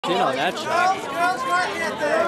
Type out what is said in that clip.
In on that shot. Girls, not yet there.